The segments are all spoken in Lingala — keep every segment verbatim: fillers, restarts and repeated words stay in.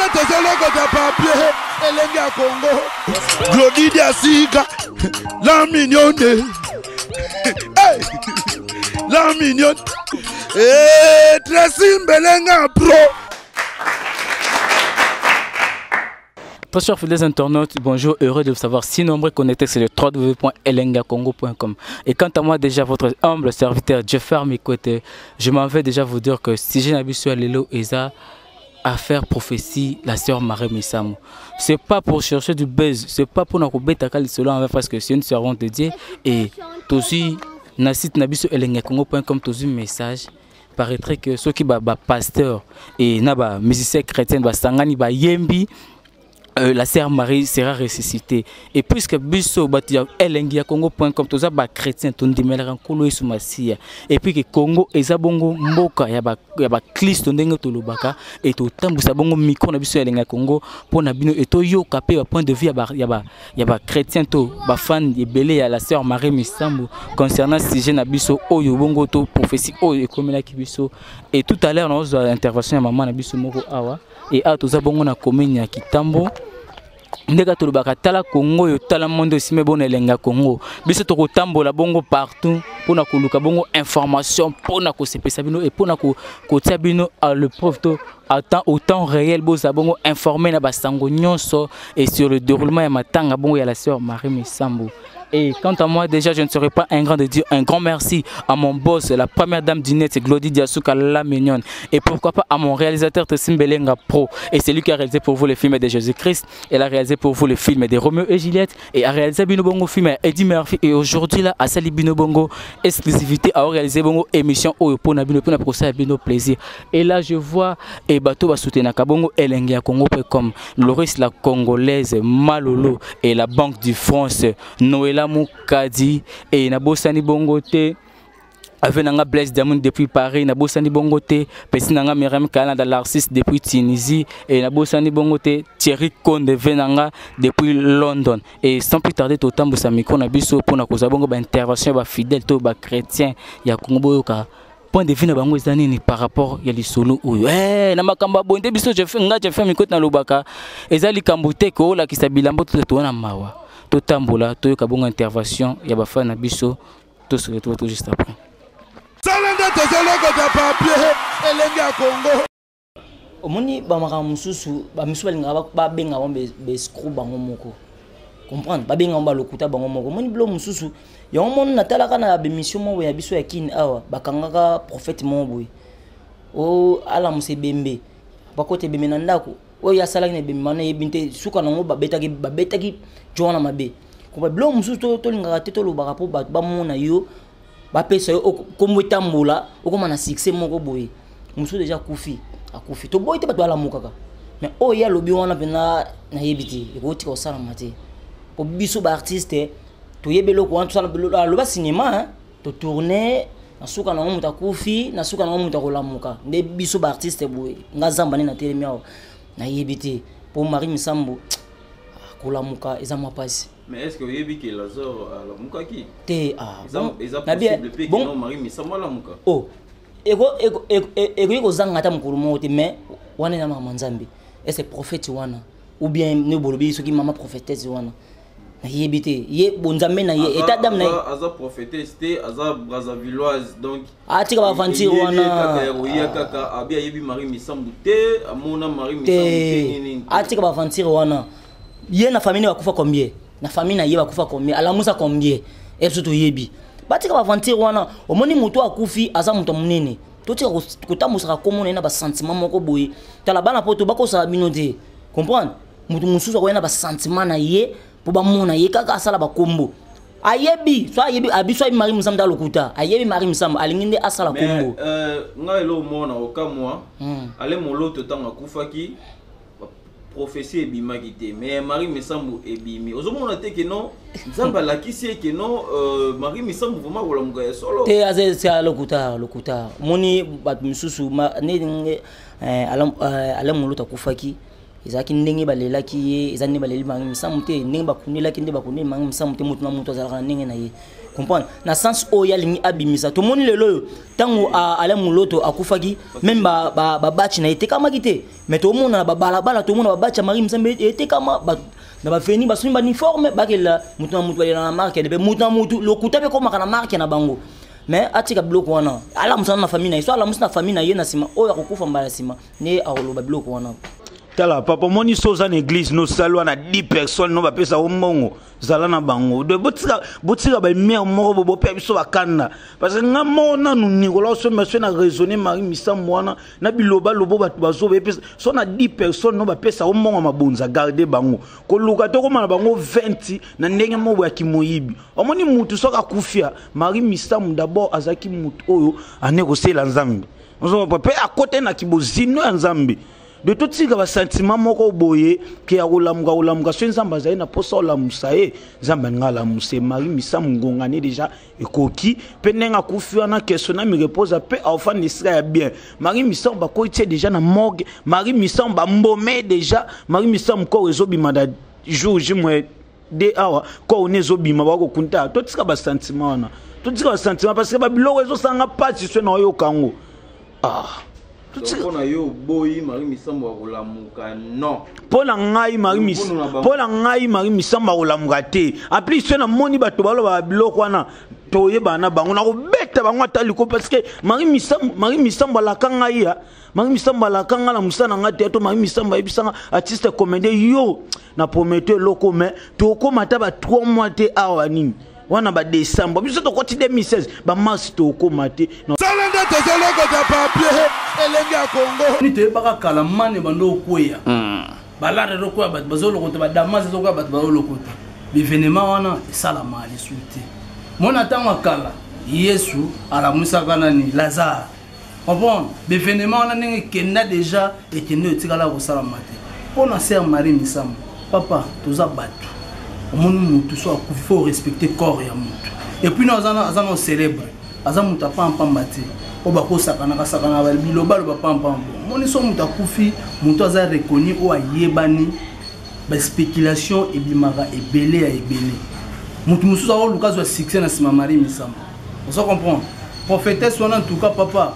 Salanda tozoloko de papier, elengi ya Congo. Glody Diasika, la mignonne. Hey, la mignonne. Eh, Tracy Mbelenga Pro. Bonsoir fidèles internautes, bonjour, heureux de vous savoir si nombreux connectés sur le w w w point elenga congo point com. Et quant à moi, déjà votre humble serviteur Jeffer à mes côtés, je m'en vais déjà vous dire que si j'ai n'habitué à Lelo Eza à faire prophétie, la sœur Marie Missamou. C'est pas pour chercher du buzz, c'est pas pour nous bêter à cela parce que c'est une servante de Dieu. Et aussi, na site nabiso elenga congo point com, tous un message. Paraîtrait que ceux qui ba pasteur et na ba musicien chrétien ba sangani ba yembi. Euh, la sœur Marie sera ressuscitée. Et puisque biso batia elengia congo point com toza ba chrétien tondimela nkolo yesu masia. Et puis que Congo eza bongo mboka ya ba ya ba Kristo ndenge tolobaka et to tambusa bongo micro na biso elenga Congo pona bino et to yo kapé ba point de vue ya ba ya ba ya ba chrétien to ba fan ebele ya la sœur Marie Missamou concernant sujet na biso oyo bongo to prophétie oyo ekomela ki biso. Et tout à l'heure nous avons intervention ya maman na biso moko awa et a toza bongo na commune ya Kitambo. Ndeka tolobaka tala Congo yo tala monde aussi mais bon elenga Congo biso to kotambola bongo partout pona koluka bongo information pona ko sepesa bino et pona ko kotia bino à le preuve to à temps au temps réel boza bongo informer na basango nyonso et sur le déroulement ya matanga bongo ya la sœur Marie Missamou. Et quant à moi, déjà, je ne serai pas un grand de dire un grand merci à mon boss, la première dame du net, c'est Glody Diasika, la mignonne. Et pourquoi pas à mon réalisateur Tracy Mbelenga Pro. Et c'est lui qui a réalisé pour vous les films de Jésus-Christ. Elle a réalisé pour vous les films de Roméo et Juliette. Et a réalisé Bino Bongo film Eddie Murphy. Et aujourd'hui, là, à Sali Bino Bongo, exclusivité, a réalisé Bongo émission Oyo Pona Bino Pona pour ça Bino plaisir. Et là, je vois et bateau va soutenir Kabongo Elengia Congo comme Loris la Congolaise, Malolo et la Banque du France, Noëlla Moukadi et Nabosani Bongote avec Nanga Blaise Diamond depuis Paris, Nabosani Bongote, Pessi Nanga Myriam Canada l'artiste depuis Tunisie et Nabosani Bongote, Thierry Konde Venanga depuis London. Et sans plus tarder, tout le temps, vous avez biso pour na koza bongo ba intervention ba fidèle to ba chrétien ya Congo ka point de vue na bango ezani par rapport ya lisolo oyo eh na makamba bonde biso je fais nga je fais mi côté na lobaka ezali kambote ko la kisabilambo to to na mawa. Tout tambola, tout ka bongo intervention, ya ba fa na biso, tout se retrouve tout juste après. Salanda tozoloko de papier, elengi ya Congo. Omoni ba maka mususu, ba misu balinga ba benga ba be screw bango moko. Comprendre? Ba benga ba lokuta bango moko. Omoni blo mususu, ya omoni na talaka na be mission mo ya biso ya kin awa, ba kangaka prophète mo boy. O ala musebembe. Ba kote bembe na ndako. Oyo ya salaki na bemana yebinte suka nango babetaki babetaki jona mabe ko blo mususu to to linga te to lobaka po ba mona yo ba pesa yo kombo tambola okoma na succès moko boye mususu déjà kufi akufi to boy te ba twala mukaka mais oyo ya lobi wana pena na yebiti ekoti ko sala mate po biso ba artiste to yebelo ko antu sala loba cinéma to tourner na suka nango mutakufi na suka nango mutakolamuka nde biso ba artiste boye ngazamba ni na telemiao na yebiti pour Marie Missamou kolamuka ezama pasi. Mais est-ce que vous avez vu que Lazare a la muka qui te ah bon possible que non Marie Missamou la muka oh ego ego ego ego zanga ta mukuru mote mais wana na mama nzambe est-ce prophète wana ou bien ne bolobi soki mama prophétesse wana na yebite ye bonzambe na ye état d'âme na aza prophétesse te aza Brazzavilloise donc ah tika ba vantir wana kaka kaka abia yebi Marie Missamou te amona Marie Missamou te nini ah tika ba vantir wana ye na famille ba kufa combien na famille na ye ba kufa combien ala musa combien et surtout yebi ba tika ba vantir wana omoni muto akufi aza muto munene to tika kotamusaka komona na ba sentiment moko boye tala bana poto bako sa bino te comprendre muto mususu ko na ba sentiment na ye pour ba mona ye kaka asala ba kombo ayebi so ayebi abiso Marie Missamou da lokuta ayebi Marie Missamou alinginde asala kombo euh ngai lo mona okamwa ale moloto tanga kufaki prophétie ebimaki te mais Marie Missamou ebimi ozomona te que non nzamba la kisi que non Marie Missamou vraiment wala muga solo te aze c'est lokuta lokuta moni bat misusu ma ne eh alam alam moloto kufaki ezaki ndenge balelaki ye eza nde baleli bango misamu te ndenge bakundelaki nde bakundeli bango misamu te mutu na mutu azalaka na ndenge na ye comprendre na sens oyo alingi abimisa tomoni lelo oyo ntango ale moloto akufaki même babachi na etekamaki te mais tomona na babalabala tomona babachi ya Marie Misambo etekama na bafeni basoni baniforme bakela mutu na mutu balela na marke mpe mutu na mutu lokuta mpe komaka na marke na bango mais atika biloko wana alamusana na famille na ye so alamusi na famille na ye na nsima oyo akokufa mbala nsima nde akoloba biloko wana tala papa moni soza na église no salwa na dix personnes no bapesa omongo zala na bango de botika botika ba mère moko bo pe biso bakanda parce que ngamona nu nikola so monsieur na raisonner Marie Misambo wana na biloba lobo batu bazo bepesa so na dix personnes no bapesa omongo mabonza garder bango ko luka to koma na bango vingt na ndenge mobo ya kimoyibi omoni mutu soka kufia Marie Misambo d'abord azaki mutu oyo aneko sela nzambe ozo papa à côté na kibozino ya nzambe de tout ce qui va sentiment moko boye ki ya kolamuka kolamuka so nzamba zaye na posa olamusa ye nzamba ngala muse Marie Misambo ngongani déjà ekoki penenga kufiwa na question na mi repose pe enfin nisra bien Marie Misambo bako tie déjà na morgue Marie Misambo mbomé déjà Marie Misambo ko ezobima da jour jimwe de awa ko onezobima bako kunta tout ce qui va sentiment wana tout ce qui va sentiment parce que ba biloko ezosanga pati so na yo kango ah Pona yo boyi Marie Misambo akolamuka non. Pona ngai Marie Misambo. Pona ngai Marie Misambo akolamuka te. Apli so na moni bato balo ba biloko wana toyeba na bango na ko beta bango ataliko parce que Marie Misambo Marie Misambo la kanga ya. Marie Misambo la kanga la musana ngati to Marie Misambo ebisanga artiste comédien yo na prometteur loko mais to ko mata ba trois mois te awa nini. Wana ba décembre biso to koti deux mille seize ba mars to ko mate. Salanda to zaloko ta papier. Elenga Congo ni te baka kala mane bando koya balare ro koya bat bazolo kota ba damas zo koya bat bazolo kota bivenema wana sala mali suite mona tanga kala Yesu ala musa kana ni Lazare comprendre bivenema wana ninge kenda déjà et kende otikala ko sala mate pona sœur Marie Misambo papa toza batu omoni mutu so il faut respecter corps ya mutu et puis nous azana azana célèbre azana mutu pa pambati oba ko sakana ka sakana ba biloba lo ba pam moni so muta kufi muto aza reconnu o ayebani ba spéculation et bimara et belé ya ebele mutu musu sa o lukazo ya succès na sima Marie Misambo on se comprend prophétesse wana en tout cas papa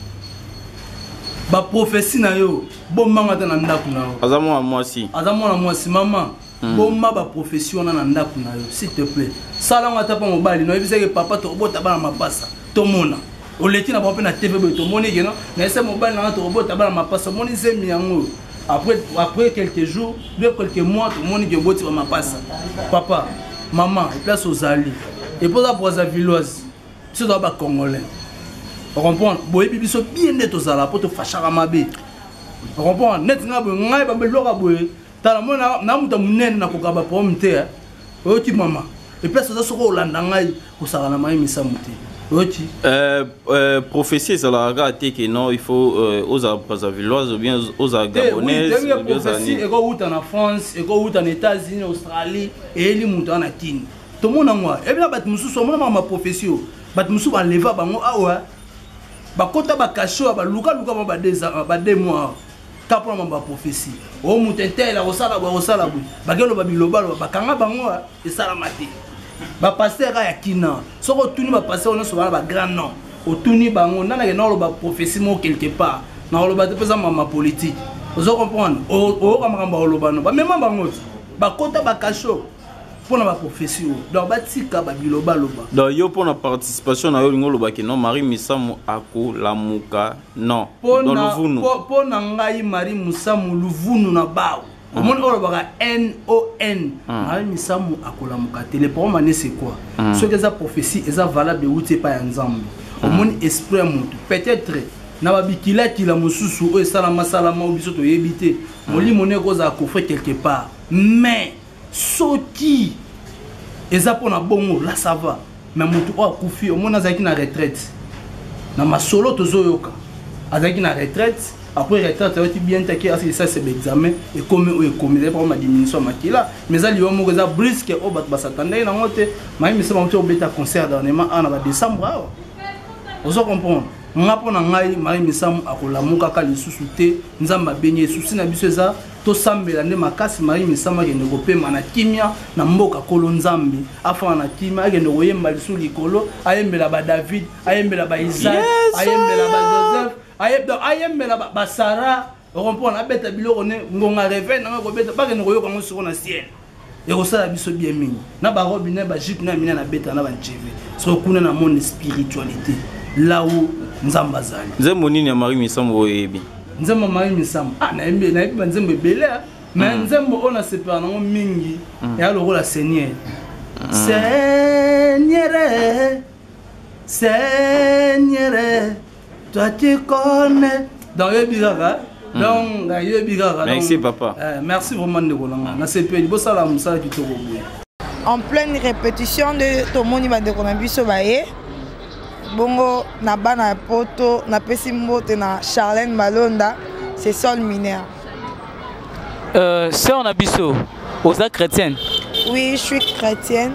ba prophétie na yo bomanga ta na ndaku na yo azamo mwasi azamo na mwasi mama bomma ba prophétie wana na ndaku na yo s'il te plaît sala ngata pa mobali no ebiseke papa to bota bana mapasa to mona oleki na bape na T V to moni geno na ese mobile na to robota bana mapasa moni zemi yango après après quelques jours deux quelques mois to moni ge boti ba mapasa papa maman et place aux alliés et pour ça pour sa villoise c'est dans ba congolais on comprend boye bibiso bien net aux ala pour te fachara mabe on comprend net nga bo ngai ba beloka boye tala mona na muta munene na kokaba pomme te o ti mama et place ça soko olanda ngai ko sala na Marie Misambo te. Euh, euh, prophétie, ça l'a raté que non, il faut euh, aux Brazzavillaises ou bien aux Gabonaises. Oui, il prophétie, et quand vous êtes en France, et quand vous êtes aux États-Unis, Australie, et les moutons en Atine. Tout le monde en moi. Et bien, bat musu so mona ma prophétie. Bat musu ba leva bango awa. Ba kota ba kasho ba luka luka ba deux ba deux mois. Kapra ma prophétie. O mutente la osala ba osala bu. Ba gelo ba biloba ba kanga bango e sala mate. Ba pasteur ya kina soko tuni ba pasteur on so ba grand nom otuni bango nana ke no ba prophétie mo quelque part na lo ba te pesa mama politique vous comprendre o o ka makamba lo ba no ba même bango ba kota ba kasho pona ba prophétie donc ba tika ba biloba lo ba donc yo pona participation na yo ngolo ba ke non Marie Misambo ako lamuka non pona pona ngai Marie Misambo luvunu na bao au monde on va N O N Marie Misambo akolamuka te le problème c'est quoi ce que ça prophétie est valable où c'est pas ensemble au monde esprit mutu peut-être na babikila kila mususu o salama salama obiso to yebite moli moné koza ko fait quelque part mais soti eza pona bongo là ça va mais mutu o akufi au monde azaki na retraite na masolo tozoyoka azaki na retraite. Après retraite tu bien taqué à ça c'est l'examen et comme et comme il pour ma diminution makila mais ça lui on me ça brisque au bat basatande na ngote Marie Misambo tu obeta concert dernièrement en décembre on se comprend nga pona ngai Marie Misambu akolamuka ka lisusu te nzamba benye susi na biso eza to sambela nde makasi Marie Misambu akende kopema na kimia na mboka kolo nzambe afana na kimia akende koyemba lisu likolo ayembela ba David ayembela ba Isaac ayembela ba Joseph ayebda ayembela ba Sarah rompona beta biloko ne ngonga reve na ko beta bakende koyoka ngo siko na ciel et ça biso bien mingi na ba robine ba jupe na mina na beta na ba njeve so kuna na monde spiritualité là où nzamba zali nzembo nini ya Marie Misambu oyebi nzembo Marie Misambu ah na yembe na yembe nzembo ebele mais nzembo ona separa na mingi ya lokola Seigneur Seigneur Seigneur toi tu connais dans le bigara donc yebi bigara merci papa merci vraiment de kolanga na sepeli bo sala musala kitoko boye en pleine répétition de tomoni ba de konabiso baye bongo na bana poto na pesi mbote na Charlène Malonda c'est sol mineur. Euh sœur Nabiso, aux chrétienne. Oui, je suis chrétienne.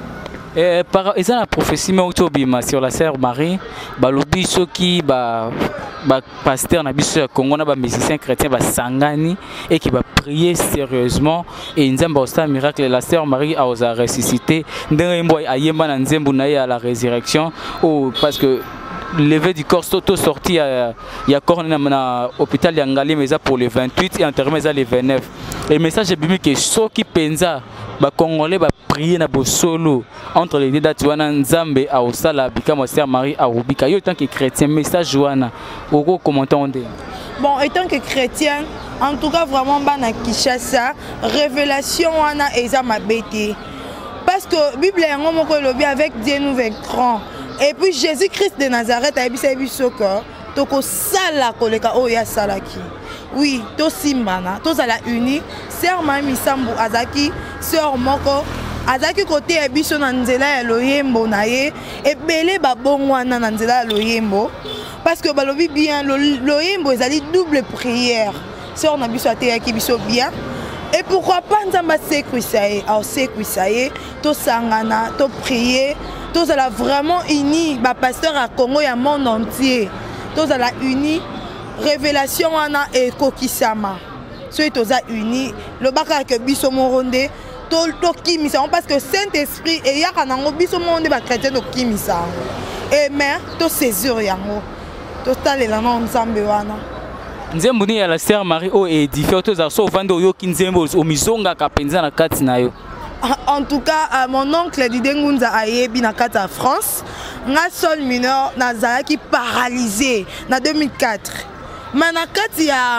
Et par ils ont la prophétie mais autobima sur la sœur Marie, ba lobi soki ba ba pasteur Nabiso ya Congo na ba musicien chrétien ba sangani et qui va prier sérieusement et nzemba osta miracle la sœur Marie a osé ressusciter ndembo ayemba na nzembo na ya la résurrection ou parce que levé du corps tout sorti il y a corps na hôpital ya Ngali mais ça pour les vingt-huit et enterré ça les vingt-neuf et message est bimi que soki penza ba congolais ba prier na bo solo entre les deux dates wana nzambe a osala bikama sœur Marie a ubika yo tant que chrétien message wana oko commenter on dit bon étant que chrétien en tout cas vraiment bana Kinshasa révélation wana eza mabete parce que Bible yango moko lobi avec Dieu nous vaincrons et puis Jésus-Christ de Nazareth a bisa biso ko toko sala koleka oya salaki oui to simbana to sala uni sœur Marie Misambu azaki sœur moko azaki côté biso na nzela ya loyembo na ye ebele babongwana na nzela ya loyembo parce que balobi bien loyembo ezali double prière sœur na biso ateyaki biso bien et pourquoi pas nzamba sekwisaye au sekwisaye to sangana to prier to sala vraiment uni ba pasteur à Congo ya monde entier to sala uni révélation wana e kokisama so etoza uni le baka que biso moronde to to kimisa parce que Saint-Esprit et yaka nango biso monde ba chrétien to kimisa et mais to saisir yango to talela na nzambe wana nzembo ni ya la sœur Marie o édifié to za so vando yo kinzembo o misonga ka penza na kati na yo. En tout cas, euh, mon oncle Didier Ngunza ayebi na kati ya France nga sol mineur nazalaki paralysé na deux mille quatre mais na kati ya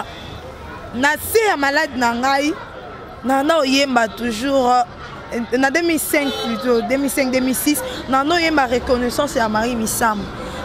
na se ya malade na ngai na na oyemba toujours euh, na deux mille cinq plutôt deux mille cinq deux mille six na no yemba reconnaissance ya Marie Misambu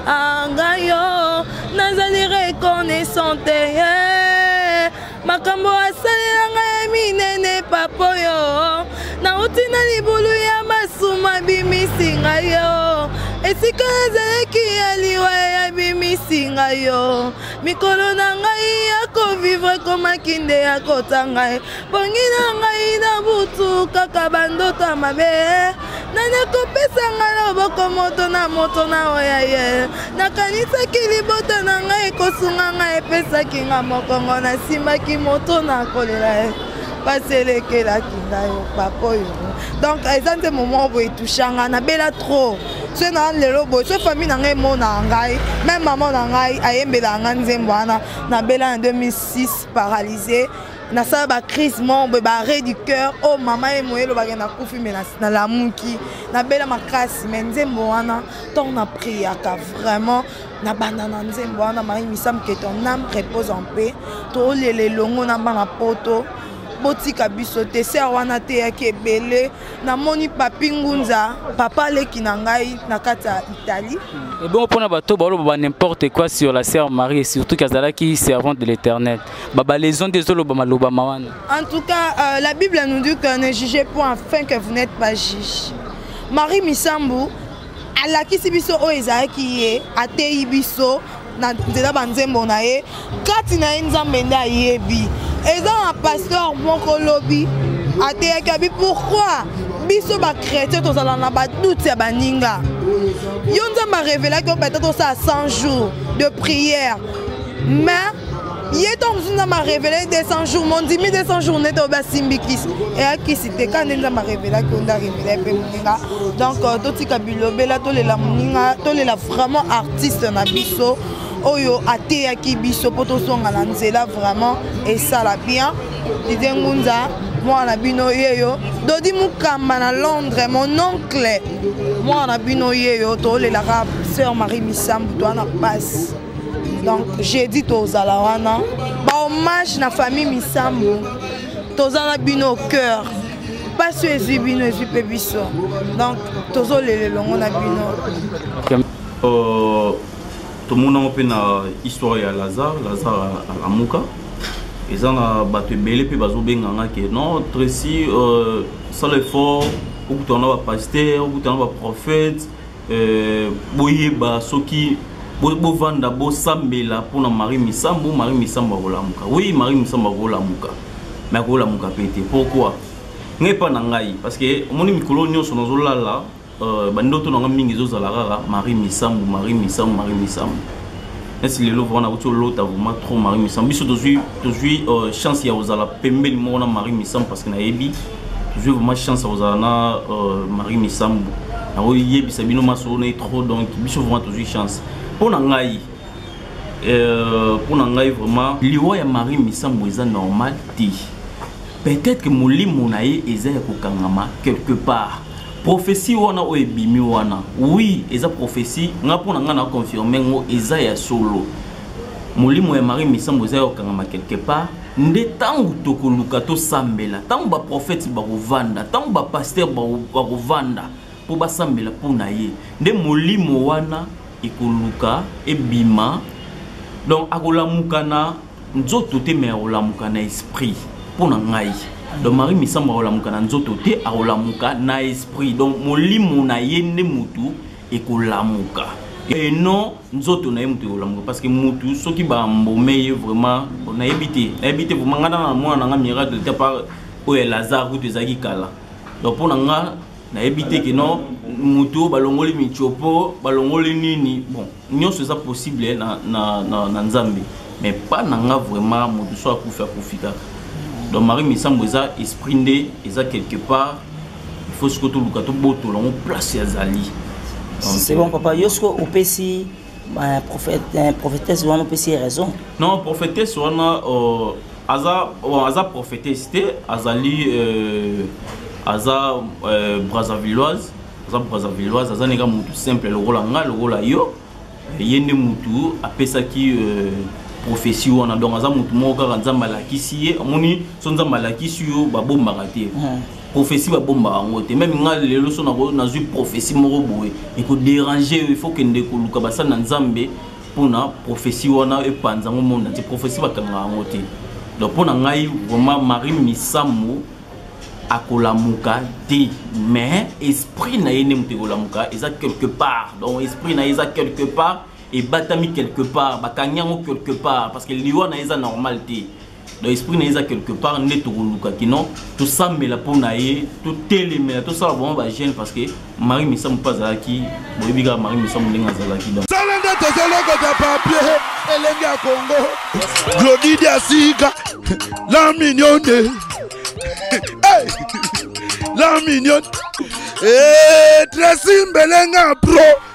angayo nazali reconnaissante yeah. Makambo asalela ngai minene papoyo na utina libulu ya masuma bimisi ngayo esika ezalaki ya liwa ya bimisi ngayo mikolo na ngai ya kovivre komaki nde ya kota ngai pongi na ngai na butu kaka bandoto mabe nani akopesa ngai loboko moto na moto na oya ye nakanisaki libota na ngai ekosunga ngai epesaki nga mokongo nasimbaki moto na kolela ye paselekelaki ngai papoyo donc eza nde moment boye touchanga nabela trop so na lelo boye so famille na ngai mona ngai même maman na ngai ayembela nga nzembo wana nabela en deux mille six paralysé na sala ba crise mombe ba arrêt du cœur oh maman e moyelo ba na kufi mais na la muki na bela makasi mais nzembo wana tant na priaka vraiment na banana nzembo wana Marie Misambu que ton âme repose en paix to lele longo na bana poto botika biso te ser wana te yaki ebele na moni papi Ngunza papa leki na ngai na kati ya Italie. Et bon pour bato ba n'importe quoi sur la sœur Marie et surtout qu'Azalaki servante de l'Éternel. Baba les ont désolé ba maloba mawana. En tout cas euh, la Bible nous dit que ne jugez point afin que vous n'êtes pas juge. Marie Misambu alakisi biso o ezalaki ye ateyi biso na nzela banzembo na ye kati na ye nzambe nde ayebi eza un pasteur moko lobi ateyaki abi pourquoi biso bachrétien tozala na badoute ya baninga yo nzambe arevelaki yo peut-être tosala cent jours de prière. Mais il est en m'a révélé deux cents jours, mon dix mille deux cents jours n'est pas simbikis. Et à qui c'était quand on m'a révélé qu'on a révélé. Donc, tout ce qui là, tous les la vraiment artiste na biso, oyo ate qui biso poto son à l'anzela vraiment et ça la bien. Didier Ngunza, moi na bino yeyo, Dodi Mukamba na Londres, mon oncle, moi na bino yeyo, to le la sœur Marie Misambu, toi na passe. Donc j'ai dit aux Alawana, bah hommage na famille Misambu, tous en bino au cœur, pas sur les bino et sur Pébiso. Donc tous les longs na bino. Tout le monde a une histoire à Lazare, Lazare à Lamuka. Et ça a battu belé puis bazo benganga que non Tracy euh ça l'effort ou que on a pasteur ou que on a prophète euh boye ba soki bo bo vanda bo sambela pour na Marie Misambu Marie Misambu olamuka oui Marie Misambu olamuka mais olamuka pété pourquoi n'est pas nangai parce que moni mikolo nyonso nozolala euh bandoto nanga mingi zo zalara Marie Misambu Marie Misambu Marie Misambu. Est-ce que les lots vont avoir vraiment trop Marie Misambu? Biso toujours toujours chance ya ozala pembe ni mona Marie Misambu parce que na yebi toujours vraiment chance ozala na Marie Misambu. Na oyebi sabino maso na trop donc biso vraiment toujours chance. Pour na ngai euh pour na ngai vraiment liwa ya Marie Misambu eza normal ti. Peut-être que molimo na ye eza ya kokangama quelque part. Prophétie wana o ebimi wana oui eza prophétie nga pona nga na confirmer ngo eza ya solo molimo ya Marie Misambu eza okangama quelque part nde tangu tokoluka to sambela tangu ba prophète ba kovanda tangu ba pasteur ba kovanda po ba sambela pona ye nde molimo wana ekoluka ebima donc akolamuka na nzoto te me akolamuka na esprit pona ngai. Donc Marie Misambu olamuka na nzoto te olamuka na esprit donc molimo na yende mutu ekolamuka et non nzoto na mutu olamuka parce que mutu soki ba mbomeye vraiment na ebité na ebité vraiment ngana na mwana nga miracle te par o Lazare ou tezaki kala donc pour nga na ebité que non mutu balongoli michopo balongoli nini bon nyonso ça possible na na na Nzambe mais pas nanga vraiment mutu so akufa kufika. Donc Marie Misambu eza esprit ndé eza quelque part il faut que tout le monde boto la place ya zali. C'est bon papa yosko opesi un prophète un prophétesse wana opesi raison. Non prophétesse wana euh aza aza prophétesse té azali euh aza Brazzavilloise aza Brazzavilloise aza nega mutu simple le rôle nga le rôle yo yende mutu apesa ki euh prophétie wana donc aza mutu moko ka nzamba la kisiye amoni so nzamba la kisiyo ba bomba raté prophétie ba bomba ngote même nga lelo so na na zu prophétie moko boye et ko déranger il faut que ndeko luka basa na nzambe pona prophétie wana e panza ngo monde ti prophétie ba kanga ngote donc pona ngai vraiment Marie Misambu akolamuka te mais esprit na yene mutu akolamuka eza quelque part donc esprit na eza quelque part et batami quelque part bakanyango quelque part parce que liwa na eza normalité l'esprit na eza quelque part neto luka kino tout ça mais la pona ye tout télémé tout ça vraiment ba gêne parce que Marie Misambu pas zalaki boyebika Marie Misambu ndenga zalaki donc salanda tozoloko ta papier elenga Congo Glody Diasika la mignonne hey la mignonne eh Tracy Mbelenga pro